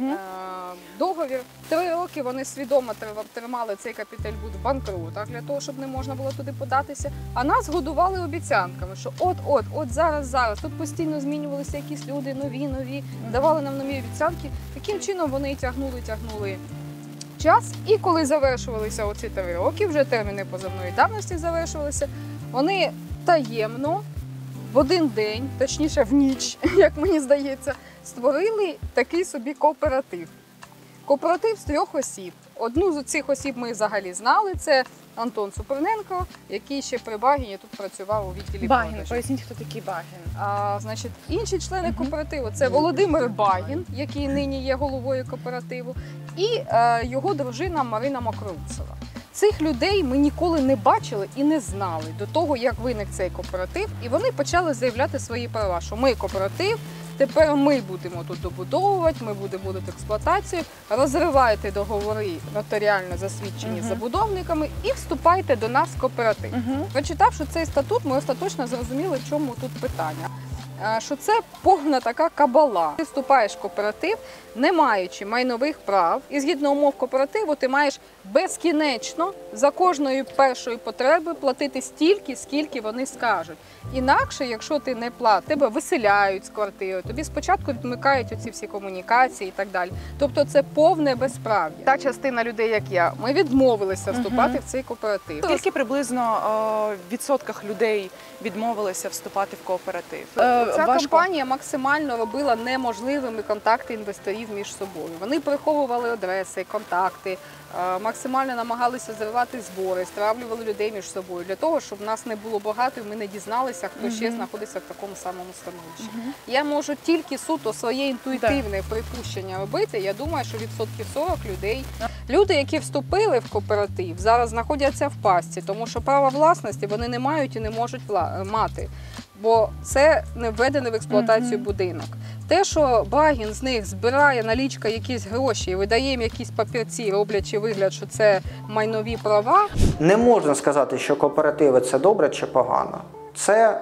договір. 3 роки вони свідомо тримали цей Капітельбуд в банкрутах, для того, щоб не можна було туди податися. А нас годували обіцянками, що от зараз. Тут постійно змінювалися якісь люди, нові, давали нам нові обіцянки. Таким чином вони тягнули час. І коли завершувалися оці 3 роки, вже терміни позовної давності завершувалися, вони таємно в один день, точніше в ніч, як мені здається, створили такий собі кооператив. Кооператив з 3 осіб. Одну з цих осіб ми взагалі знали, це Антон Суперненко, який ще при Багіні тут працював у відділі продажу. Багін, поясніть, хто такий Багін. Значить, інші члени кооперативу – це Володимир Багін, який нині є головою кооперативу, і його дружина Марина Мокрицева. Цих людей ми ніколи не бачили і не знали до того, як виник цей кооператив, і вони почали заявляти свої права, що ми кооператив, тепер ми будемо тут добудовувати, ми будемо водити експлуатацію, розривайте договори нотаріально засвідчені забудовниками і вступайте до нас в кооператив. Прочитавши цей статут, ми остаточно зрозуміли, в чому тут питання. Що це повна така кабала. Ти вступаєш в кооператив, не маючи майнових прав, і згідно умов кооперативу ти маєш безкінечно за кожної першої потреби платити стільки, скільки вони скажуть. Інакше, якщо ти не платиш, тебе виселяють з квартири, тобі спочатку відмикають оці всі комунікації і так далі. Тобто це повне безправ'я. Та частина людей, як я, ми відмовилися вступати в цей кооператив. Скільки приблизно в відсотках людей відмовилися вступати в кооператив? Ця компанія максимально робила неможливими контакти інвесторів між собою. Вони приховували адреси, контакти, максимально намагалися зривати збори, стравлювали людей між собою, для того, щоб нас не було багато і ми не дізналися, хто ще знаходиться в такому самому становищі. Я можу тільки суто своє інтуїтивне припущення робити. Я думаю, що відсотків 40 людей. Люди, які вступили в кооператив, зараз знаходяться в пастці, тому що права власності вони не мають і не можуть мати. Бо це не введений в експлуатацію будинок. Те, що Багін з них збирає налічка якісь гроші, видає їм якісь папірці, роблячи вигляд, що це майнові права. Не можна сказати, що кооперативи – це добре чи погано. Це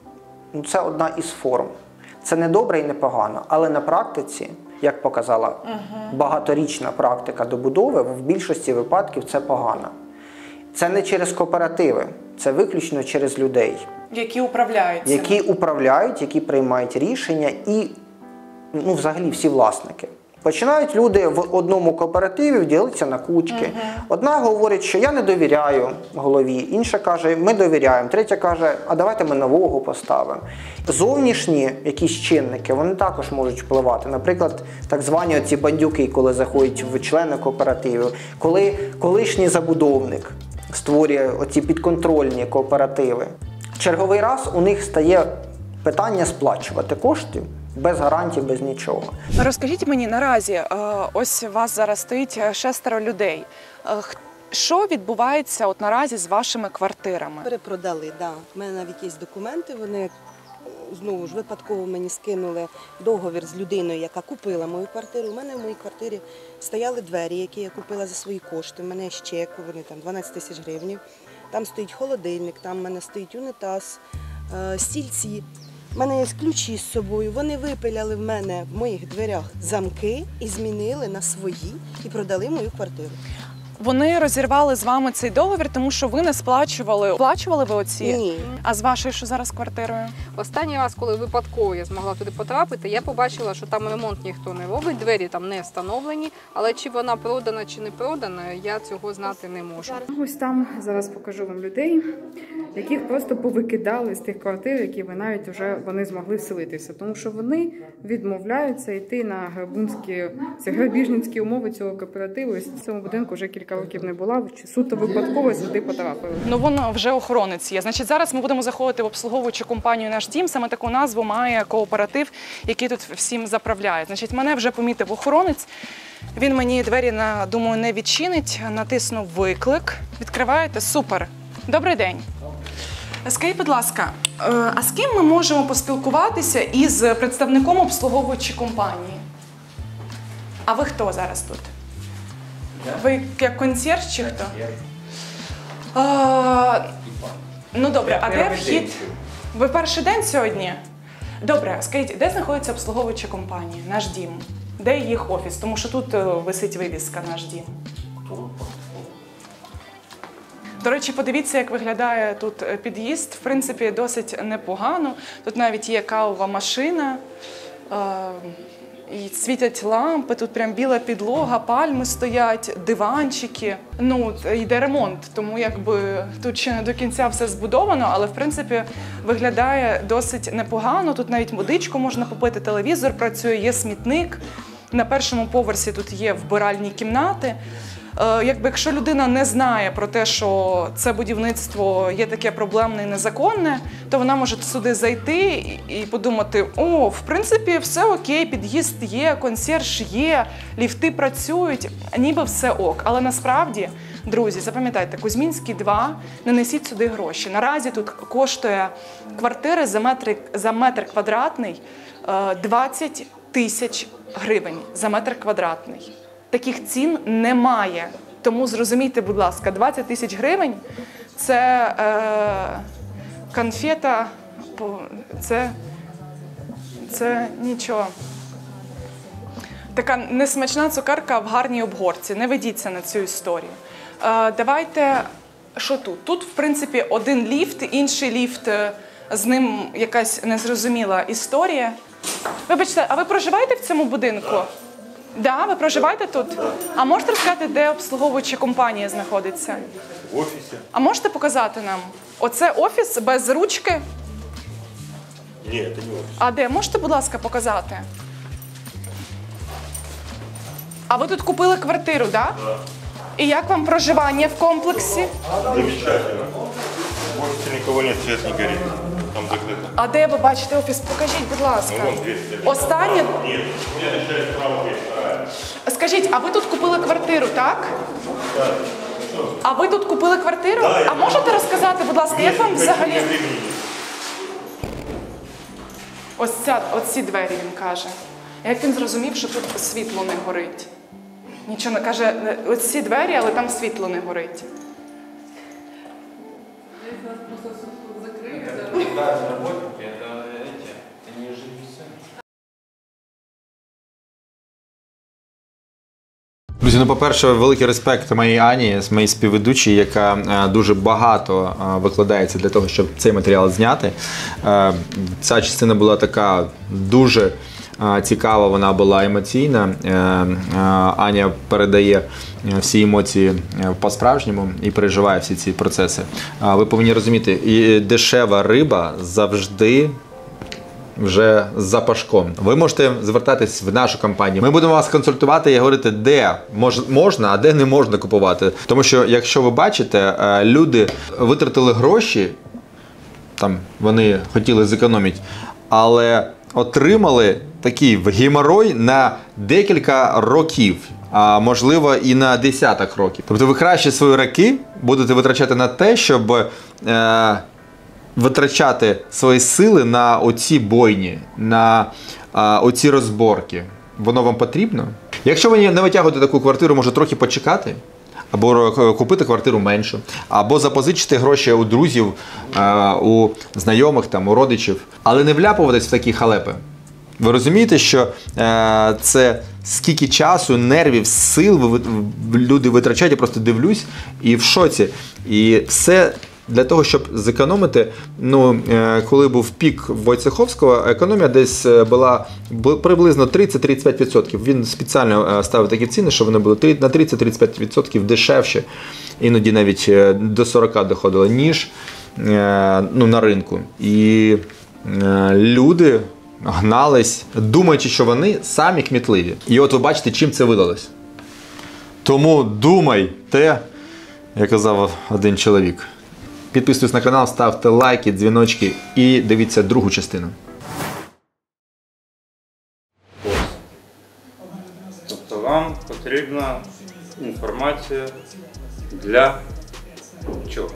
одна із форм. Це не добре і не погано. Але на практиці, як показала багаторічна практика добудови, в більшості випадків це погано. Це не через кооперативи, це виключно через людей. Які управляють. Які приймають рішення і, взагалі, всі власники. Починають люди в одному кооперативі ділитися на кучки. Одна говорить, що я не довіряю голові, інша каже, ми довіряємо, третя каже, а давайте ми нового поставимо. Зовнішні якісь чинники, вони також можуть впливати. Наприклад, так звані оці бандюки, коли заходять в члени кооперативів, коли колишній забудовник створює оці підконтрольні кооперативи. Черговий раз у них стає питання сплачувати коштів без гарантій, без нічого. Розкажіть мені, наразі, ось у вас зараз стоїть 6 людей. Що відбувається наразі з вашими квартирами? Перепродали, так. У мене навіть є документи, вони знову ж випадково мені скинули договір з людиною, яка купила мою квартиру. У мене в моїй квартирі стояли двері, які я купила за свої кошти. У мене є чек, вони там 12 тисяч гривень. Там стоїть холодильник, там в мене стоїть унітаз, стільці. У мене є ключі з собою. Вони випиляли в мене в моїх дверях замки і змінили на свої і продали мою квартиру. Вони розірвали з вами цей договір, тому що ви не сплачували. Сплачували ви оці? Ні. А з вашою, що зараз квартирою? Останній раз, коли випадково я змогла туди потрапити, я побачила, що там ремонт ніхто не робить, двері там не встановлені, але чи вона продана, чи не продана, я цього знати не можу. Ось там зараз покажу вам людей, яких просто повикидали з тих квартир, які ви навіть вже вони змогли вселитися, тому що вони відмовляються йти на грабіжницькі умови цього кооперативу. В цьому будинку вже кілька років не була, суто випадково сюди потрапили. Ну воно вже охоронець є. Значить, зараз ми будемо заходити в обслуговуючу компанію «Наш дім». Саме таку назву має кооператив, який тут всім заправляє. Значить, мене вже помітив охоронець. Він мені двері, думаю, не відчинить. Натиснув виклик. Відкриваєте? Супер. Добрий день. Скажіть, будь ласка, а з ким ми можемо поспілкуватися із представником обслуговуючої компанії? А ви хто зараз тут? Ви як консьєрж чи хто? Ну добре, а де вхід? Ви перший день сьогодні? Добре, скажіть, де знаходиться обслуговуюча компанія «Наш дім»? Де їх офіс? Тому що тут висить вивіска «Наш дім». До речі, подивіться, як виглядає тут під'їзд. В принципі, досить непогано. Тут навіть є кавова машина, і світять лампи, тут прям біла підлога, пальми стоять, диванчики. Ну, йде ремонт, тому якби тут ще не до кінця все збудовано, але в принципі виглядає досить непогано. Тут навіть водичку можна попити, телевізор працює, є смітник. На першому поверсі тут є вбиральні кімнати. Якби якщо людина не знає про те, що це будівництво є таке проблемне і незаконне, то вона може сюди зайти і подумати: о, в принципі, все окей, під'їзд є, консьєрж є, ліфти працюють, ніби все ок. Але насправді, друзі, запам'ятайте, Кузьмінський 2, не несіть сюди гроші. Наразі тут коштує квартири за метр квадратний 20 тисяч гривень за метр квадратний. Таких цін немає. Тому зрозумійте, будь ласка, 20 тисяч гривень – це конфета, це нічого. Така несмачна цукерка в гарній обгорці. Не ведіться на цю історію. Давайте, що тут? Тут, в принципі, один ліфт, інший ліфт, з ним якась незрозуміла історія. Вибачте, а ви проживаєте в цьому будинку? Да, ви проживаєте тут? А можете розказати, де обслуговуюча компанія знаходиться? В офісі. А можете показати нам? Оце офіс без ручки? Ні, це не офіс. А де? Можете, будь ласка, показати? А ви тут купили квартиру, так? Да? Да. І як вам проживання в комплексі? Замечательно. В офісі нікого нет, світ не горить. Там закрито. А де ви бачите офіс? Покажіть, будь ласка. Ну, вон дверь. Останнє? Ні, я начальник справа дверь, вторая. Скажіть, а ви тут купили квартиру, так? Так. А ви тут купили квартиру? Да, а можете розказати, будь ласка, як вам взагалі? Оці двері, він каже. Як він зрозумів, що тут світло не горить? Нічого не каже, оці двері, але там світло не горить. Друзі, ну, по-перше, великий респект моїй Ані, моїй співведучій, яка дуже багато викладається для того, щоб цей матеріал зняти. Ця частина була така дуже цікава, вона була емоційна. Аня передає всі емоції по-справжньому і переживає всі ці процеси. Ви повинні розуміти, і дешева риба завжди вже з запашком. Ви можете звертатись в нашу компанію. Ми будемо вас консультувати і говорити, де можна, а де не можна купувати. Тому що, якщо ви бачите, люди витратили гроші, там вони хотіли зекономити, але отримали такий геморой на декілька років, а можливо і на десяток років. Тобто ви краще свої роки будете витрачати на те, щоб витрачати свої сили на оці бойні, на оці розборки. Воно вам потрібно? Якщо ви не витягуєте таку квартиру, може трохи почекати, або купити квартиру меншу, або запозичити гроші у друзів, у знайомих, там, у родичів, але не вляпуватись в такі халепи. Ви розумієте, що це скільки часу, нервів, сил люди витрачають, я просто дивлюсь і в шоці. І все для того, щоб зекономити, коли був пік Войцеховського, економія десь була приблизно 30-35%. Він спеціально ставив такі ціни, що вони були на 30-35% дешевші, іноді навіть до 40 доходило, ніж на ринку. І люди гнались, думаючи, що вони самі кмітливі. І от ви бачите, чим це видалось. Тому думайте, як казав один чоловік. Підписуйтесь на канал, ставте лайки, дзвіночки і дивіться другу частину. Тобто вам потрібна інформація для чого?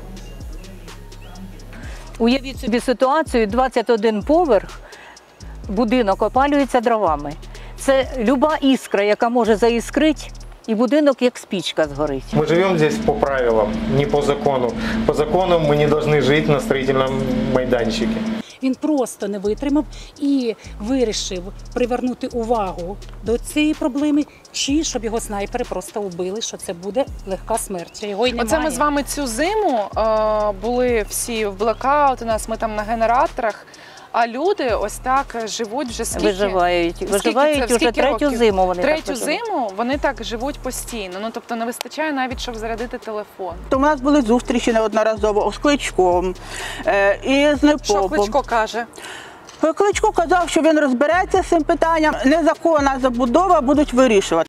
Уявіть собі ситуацію, 21 поверх, будинок опалюється дровами. Це люба іскра, яка може заіскрити, і будинок як спичка згорить. Мы живем здесь по правилам, не по закону. По закону мы не должны жить на строительном майданчике. Він просто не витримав і вирішив привернути увагу до цієї проблеми, чи щоб його снайпери просто вбили, що це буде легка смерть. Його й немає. Оце ми з вами цю зиму були всі в блекаут, у нас ми там на генераторах. А люди ось так живуть вже скільки? Виживають вже третю зиму вони так Третю зиму вони так живуть постійно. Тобто не вистачає навіть, щоб зарядити телефон. То у нас були зустрічі неодноразово з Кличком і з Непопом. Що Кличко каже? Кличко казав, що він розбереться з цим питанням. Незаконна забудова будуть вирішувати.